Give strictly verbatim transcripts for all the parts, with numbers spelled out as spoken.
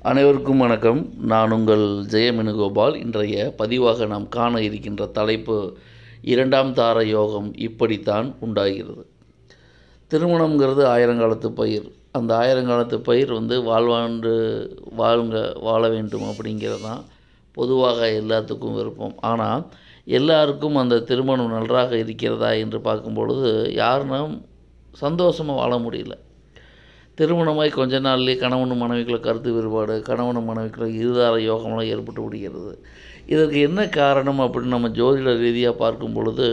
அனைவருக்கும் வணக்கம். நான் உங்கள் ஜெயமெனுகோபால். இன்றைய பதிவாக நாம் காண இருக்கின்ற தலைப்பு, இரண்டாம் தார யோகம் இப்படித்தான் உண்டாகிறது. திருமணம்ங்கிறது ஆயிரங்காலத்து பயிர். அந்த ஆயிரங்காலத்து பயிர் வந்து வாழ்வாண்டு வாழ்ங்க வாழ வேண்டும் அப்படிங்கிறது தான் பொதுவாக எல்லாத்துக்கும் விருப்பம். ஆனால் எல்லாருக்கும் அந்த திருமணம் நன்றாக இருக்கிறதா என்று பார்க்கும் பொழுது யாரும் சந்தோஷமாக வாழ முடியல. திருமணமாய் கொஞ்ச நாள்லேயே கணவன் மனைவிக்குள்ள கருத்து வேறுபாடு, கணவன் மனைவிக்குள்ள இருதார யோகமெல்லாம் ஏற்பட்டு விடுகிறது. இதற்கு என்ன காரணம் அப்படின்னு நம்ம ஜோதிட ரீதியாக பார்க்கும் பொழுது,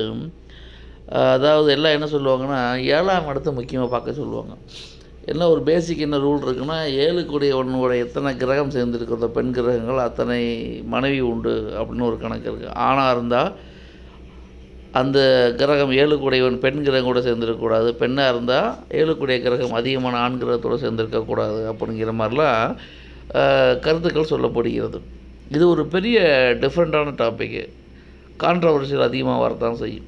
அதாவது எல்லாம் என்ன சொல்லுவாங்கன்னா, ஏழாம் இடத்தை முக்கியமாக பார்க்க சொல்லுவாங்க. என்ன ஒரு பேசிக் என்ன ரூல் இருக்குன்னா, ஏழு கூடியவனோட எத்தனை கிரகம் சேர்ந்துருக்கிறதோ பெண் கிரகங்கள் அத்தனை மனைவி உண்டு அப்படின்னு ஒரு கணக்கு இருக்குது. ஆணாக இருந்தால் அந்த கிரகம் ஏழு கூடையவன் பெண் கிரகம் கூட சேர்ந்துருக்கக்கூடாது, பெண்ணாக இருந்தால் ஏழு கூடிய கிரகம் அதிகமான ஆண் கிரகத்தோடு சேர்ந்துருக்கக்கூடாது அப்படிங்கிற மாதிரிலாம் கருத்துக்கள் சொல்லப்படுகிறது. இது ஒரு பெரிய டிஃப்ரெண்ட்டான டாப்பிக்கு, கான்ட்ரவர்சியல் அதிகமாக வரத்தான் செய்யும்.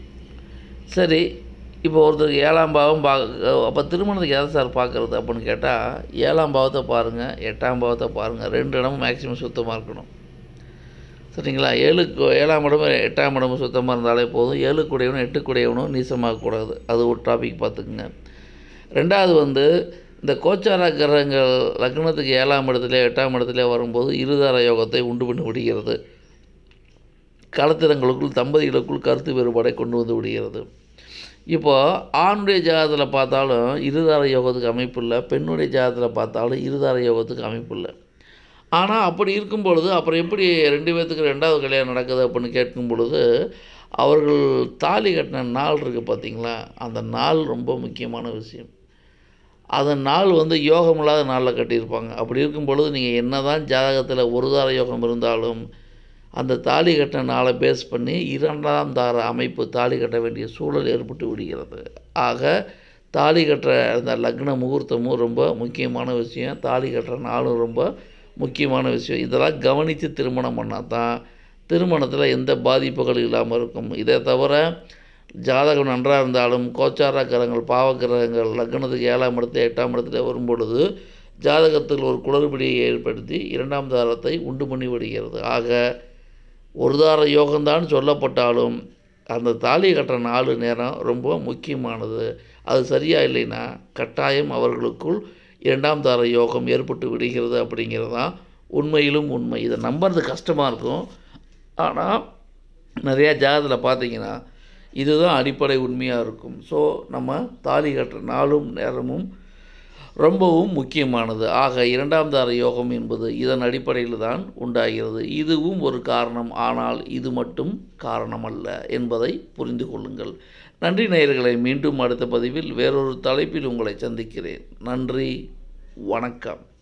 சரி, இப்போ ஒருத்தருக்கு ஏழாம் பாவம் பா அப்போ திருமணத்துக்கு எதை சார் பார்க்குறது அப்படின்னு கேட்டால், ஏழாம் பாவத்தை பாருங்கள், எட்டாம் பாவத்தை பாருங்கள். ரெண்டு இடமும் மேக்ஸிமம் சுத்தமாக இருக்கணும். சரிங்களா? ஏழு ஏழாம் இடமும் எட்டாம் இடமும் சுத்தமாக இருந்தாலே போதும். ஏழு கூடையவனும் எட்டு கூடையவனும் நீசமாகக்கூடாது. அது ஒரு டாபிக் பார்த்துக்குங்க. ரெண்டாவது வந்து இந்த கோச்சார கிரகங்கள் லக்னத்துக்கு ஏழாம் இடத்துல எட்டாம் இடத்துல வரும்போது இருதார யோகத்தை உண்டு பண்ணி விடுகிறது. களத்திரங்களுக்குள் தம்பதிகளுக்குள் கருத்து வேறுபாடை கொண்டு வந்து விடுகிறது. இப்போது ஆணுடைய ஜாதகத்தில் பார்த்தாலும் இருதார யோகத்துக்கு அமைப்பு இல்லை, பெண்ணுடைய ஜாதகத்தில் பார்த்தாலும் இருதார யோகத்துக்கு அமைப்பு இல்லை. ஆனால் அப்படி இருக்கும் பொழுது அப்புறம் எப்படி ரெண்டு பேர்த்துக்கு ரெண்டாவது கல்யாணம் நடக்குது அப்படின்னு கேட்கும் பொழுது, அவர்கள் தாலி கட்டின நாள் இருக்குது பார்த்திங்களா, அந்த நாள் ரொம்ப முக்கியமான விஷயம். அந்த நாள் வந்து யோகம் இல்லாத நாளில் கட்டியிருப்பாங்க. அப்படி இருக்கும் பொழுது நீங்கள் என்ன தான் ஜாதகத்தில் ஒரு தார யோகம் இருந்தாலும் அந்த தாலி கட்டின நாளை பேஸ் பண்ணி இரண்டாம் தார அமைப்பு தாலி கட்ட வேண்டிய சூழல் ஏற்பட்டு விடுகிறது. ஆக தாலி கட்டுற அந்த லக்ன முகூர்த்தமும் ரொம்ப முக்கியமான விஷயம், தாலி கட்டுற நாளும் ரொம்ப முக்கியமான விஷயம். இதெல்லாம் கவனித்து திருமணம் பண்ணால் தான் திருமணத்தில் எந்த பாதிப்புகள் இல்லாமல் இருக்கும். இதை தவிர ஜாதகம் நன்றாக இருந்தாலும் கோச்சார கிரகங்கள் பாவக்கிரகங்கள் லக்னத்துக்கு ஏழாம் இடத்துல எட்டாம் இடத்துல வரும்பொழுது ஜாதகத்தில் ஒரு குளறுபடியை ஏற்படுத்தி இரண்டாம் தாரத்தை உண்டு பண்ணி விடுகிறது. ஆக ஒரு தார யோகம்தான் சொல்லப்பட்டாலும் அந்த தாலி கட்டுற நாலு நேரம் ரொம்ப முக்கியமானது. அது சரியாக இல்லைன்னா கட்டாயம் அவர்களுக்குள் இரண்டாம் தார யோகம் ஏற்பட்டு விடுகிறது அப்படிங்கிறது தான் உண்மையிலும் உண்மை. இதை நம்புறது கஷ்டமாக இருக்கும். ஆனால் நிறையா ஜாதகத்தில் பார்த்திங்கன்னா இதுதான் அடிப்படை உண்மையாக இருக்கும். ஸோ நம்ம தாலி கட்டுற நாளும் நேரமும் ரொம்பவும் முக்கியமானது. ஆக இரண்டாம் தார யோகம் என்பது இதன் அடிப்படையில் தான் உண்டாகிறது. இதுவும் ஒரு காரணம், ஆனால் இது மட்டும் காரணம் அல்ல என்பதை புரிந்து கொள்ளுங்கள். நன்றி நேயர்களை. மீண்டும் அடுத்த பதிவில் வேறொரு தலைப்பில் உங்களை சந்திக்கிறேன். நன்றி, வணக்கம்.